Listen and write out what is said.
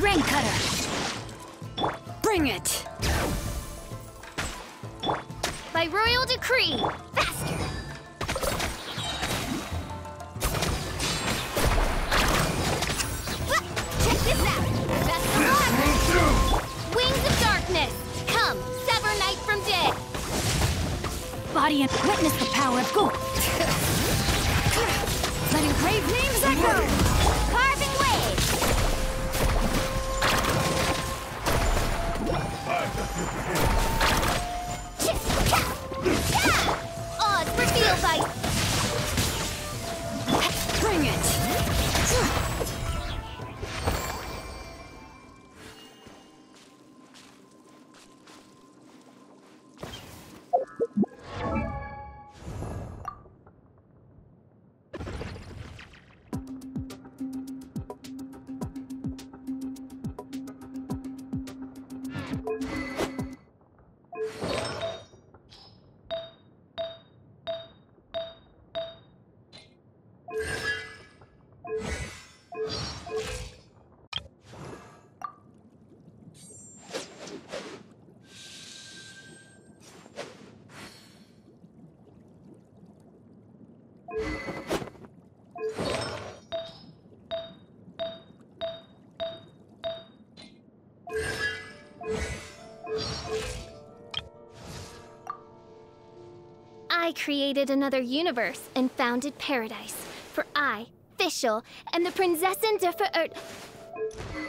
Rain Cutter! Bring it! By royal decree! Faster! Check this out! Best of luck! Wings of darkness! Come, sever night from day! Body and witness the power of Gu! Letting grave names echo! Carving waves! Odds revealed by... Bring it! I created another universe and founded paradise. For I, Fischl, am the Prinzessin der Verirrten.